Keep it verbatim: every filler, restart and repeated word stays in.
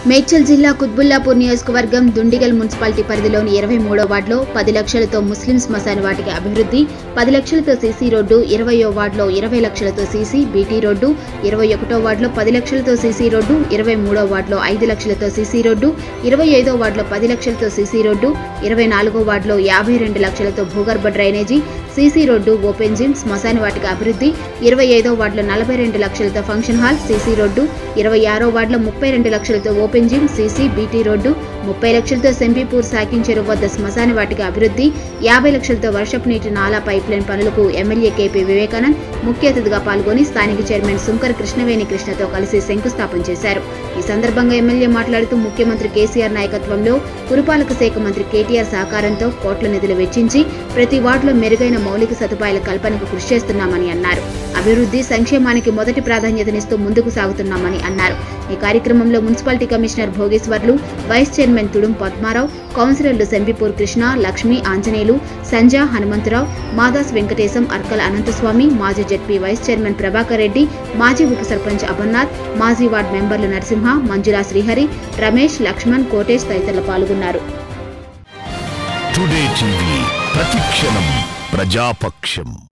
మేడ్చల్ జిల్లా కుత్బుల్లాపూర్ నియోజకవర్గం దుండిగల్ మున్సిపాలిటీ పరిధిలోని ఇరవై మూడో వార్డులో పది లక్షలతో ముస్లిం శ్మశాన వాటిక అభివృద్ధి, పది లక్షలతో సీసీ రోడ్డు, ఇరవయో వార్డులో ఇరవై లక్షలతో సీసీ బీటీ రోడ్డు, ఇరవై ఒకటో వార్డులో పది లక్షలతో సీసీ రోడ్డు, ఇరవై మూడో వార్డులో ఐదు లక్షలతో సీసీ రోడ్డు, ఇరవై ఐదో వార్డులో పది లక్షలతో సీసీ రోడ్డు, ఇరవై నాలుగో వార్డులో యాభై రెండు లక్షలతో భూగర్భ drainage, CC road, open gym, శ్మశాన వాటిక అభివృద్ధి, ఇరవై ఐదో వార్డులో నలభై రెండు లక్షలతో ఫంక్షన్ హాల్, సీసీ రోడ్డు, ఇరవై ఆరో వార్డులో ముప్పై రెండు లక్షలతో open gym, CC BT road, ముప్పై లక్షలతో సెంపీపూర్ సాకిన్ చెరువు వద్ద శ్మశాన వాటిక అభివృద్ధి, యాభై లక్షలతో వర్షపు నీటి నాలా పైప్లైన్ పనులకు ఎమ్మెల్యే కేపీ వివేకానంద్ ముఖ్య అతిథిగా పాల్గొని స్థానిక చైర్మన్ సుంకర కృష్ణవేణి కృష్ణతో కలిసి శంకుస్థాపన చేశారు. ఈ సందర్భంగా ఎమ్మెల్యే మాట్లాడుతూ ముఖ్యమంత్రి కేసీఆర్ నాయకత్వంలో పురపాలక శాఖ మంత్రి కేటీఆర్ సహకారంతో కోట్ల నిధులు వెచ్చించి ప్రతి వార్డులో మెరుగైన మౌలిక సదుపాయాల కల్పనకు కృషి చేస్తున్నామని అన్నారు. అభివృద్ధి సంక్షేమానికి మొదటి ప్రాధాన్యతనిస్తూ ముందుకు సాగుతున్నామని అన్నారు. ఈ కార్యక్రమంలో municipality commissioner Bhogeswarlu, vice chairman Tudum Padmarao, కౌన్సిలర్లు సెంబిపూర్ కృష్ణ, లక్ష్మీ, ఆంజనేయులు, సంజా, హనుమంతరావు, మాదాస్ వెంకటేశం, అర్కల అనంతస్వామి, మాజీ ZP vice chairman Prabhakar Reddy, మాజీ ఉప సర్పంచ్ అమర్నాథ్, మాజీ వార్డు మెంబర్లు నరసింహ, మంజులా శ్రీహరి, రమేష్, లక్ష్మణ్, కోటేష్ తదితరులు పాల్గొన్నారు. టుడే టీవీ ప్రతిక్షణం ప్రజాపక్షం.